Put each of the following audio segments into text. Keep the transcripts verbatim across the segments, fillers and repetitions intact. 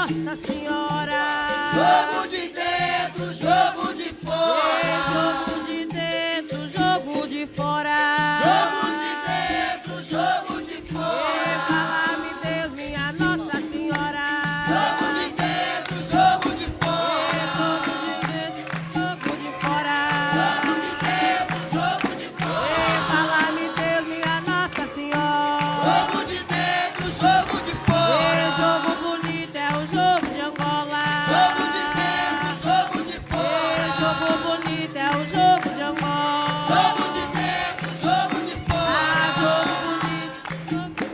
Nossa Senhora. Jogo de dentro, jogo de fora. Jogo de dentro, jogo de fora. Jogo de dentro, jogo de fora. Fala-me Deus, minha Nossa Senhora. Jogo de dentro, jogo de fora. Jogo de dentro, jogo de fora. Jogo de dentro, jogo de fora. Fala-me Deus, minha Nossa Senhora. Jogo de dentro, jogo de fora. Jogo bonito é o jogo de Angola. Jogo de dentro, jogo de fora. Jogo bonito é o jogo de Angola. Jogo de dentro, jogo de fora. Ah, jogo bonito, jogo de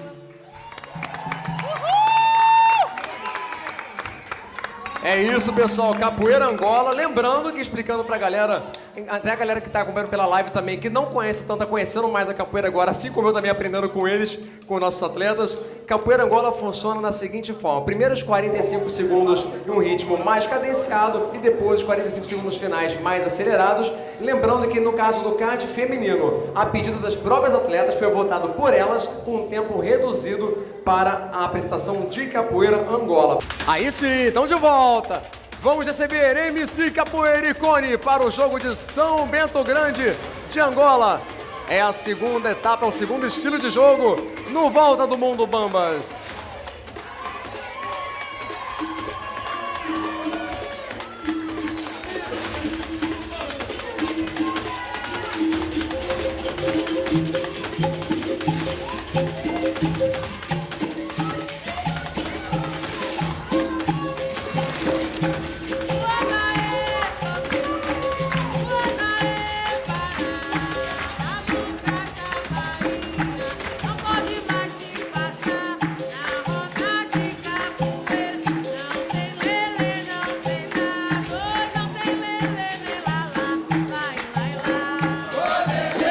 É isso, pessoal. Capoeira Angola. Lembrando que, explicando pra galera, até a galera que tá acompanhando pela live também, que não conhece tanto, tá conhecendo mais a capoeira agora, assim como eu também aprendendo com eles, com nossos atletas. Capoeira Angola funciona da seguinte forma: primeiros quarenta e cinco segundos em um ritmo mais cadenciado e depois os quarenta e cinco segundos finais mais acelerados. Lembrando que no caso do card feminino, a pedido das próprias atletas, foi votado por elas com um tempo reduzido para a apresentação de Capoeira Angola. Aí sim, então de volta! Vamos receber M C Capoeira Icone para o jogo de São Bento Grande de Angola. É a segunda etapa, é o segundo estilo de jogo no Volta do Mundo Bambas. Não pode mais se passar na roda de capoeira. Não tem lelê, não tem nada, não tem lelê, nem lá, lá, lá, lá,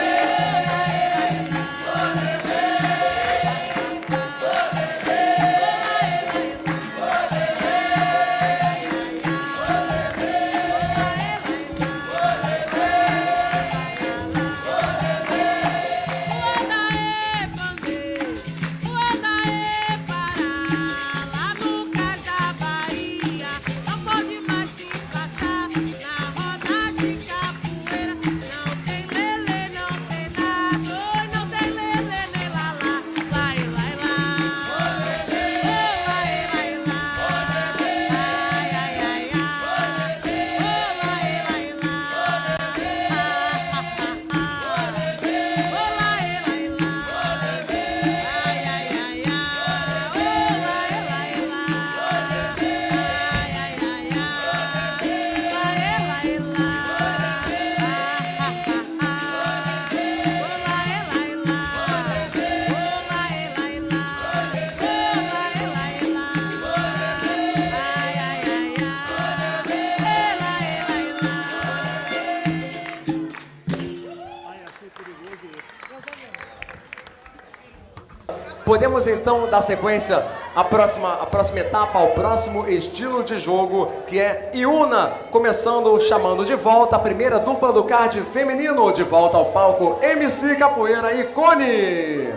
Podemos então dar sequência à próxima, à próxima etapa, ao próximo estilo de jogo, que é Iuna, começando chamando de volta a primeira dupla do card feminino, de volta ao palco M C Capoeira Icone.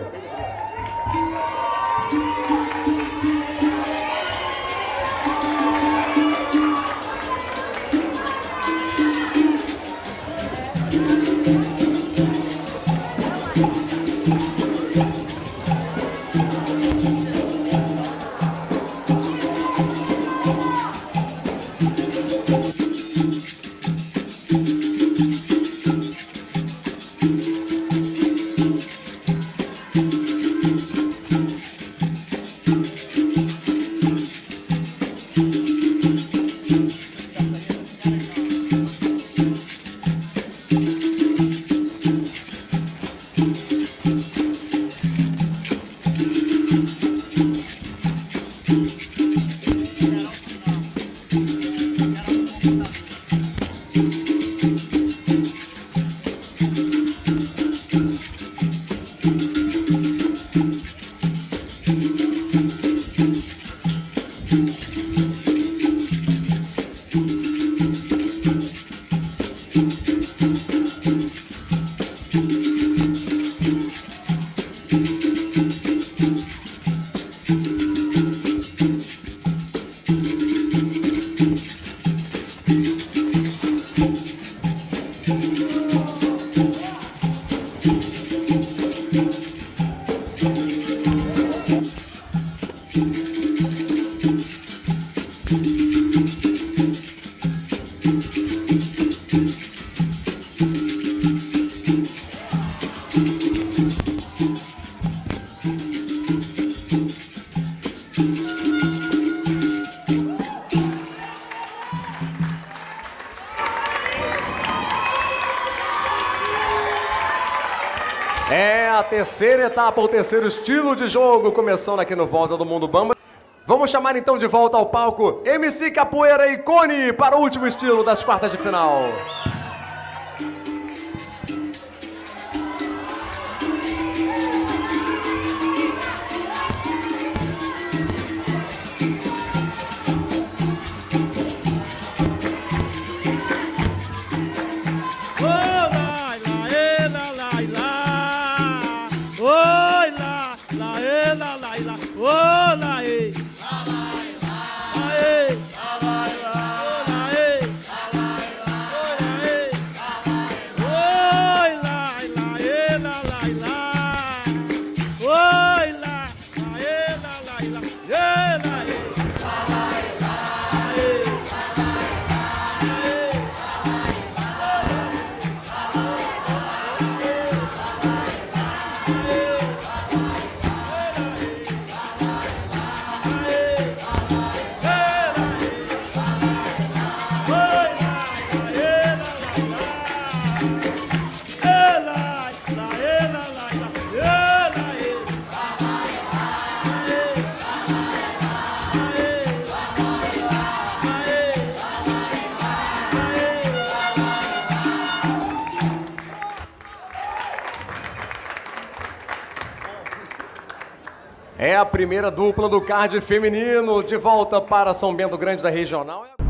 terceira etapa, o terceiro estilo de jogo, começando aqui no Volta do Mundo Bamba. Vamos chamar então de volta ao palco M C Capoeira e Cone para o último estilo das quartas de final. É a primeira dupla do card feminino, de volta para São Bento Grande da Regional.